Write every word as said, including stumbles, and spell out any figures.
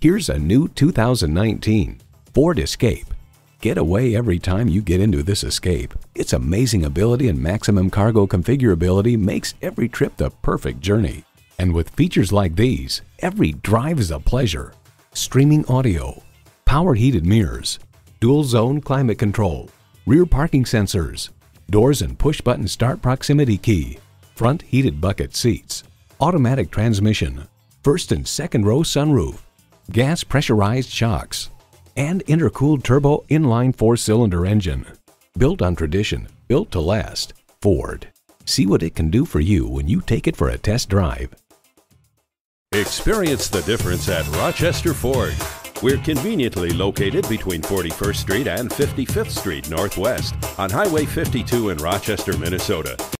Here's a new two thousand nineteen Ford Escape. Get away every time you get into this Escape. Its amazing ability and maximum cargo configurability makes every trip the perfect journey. And with features like these, every drive is a pleasure. Streaming audio, power heated mirrors, dual zone climate control, rear parking sensors, doors and push button start proximity key, front heated bucket seats, automatic transmission, first and second row sunroof, gas pressurized shocks, and intercooled turbo inline four-cylinder engine. Built on tradition, built to last. Ford. See what it can do for you when you take it for a test drive. Experience the difference at Rochester Ford. We're conveniently located between forty-first Street and fifty-fifth Street Northwest on Highway fifty-two in Rochester, Minnesota.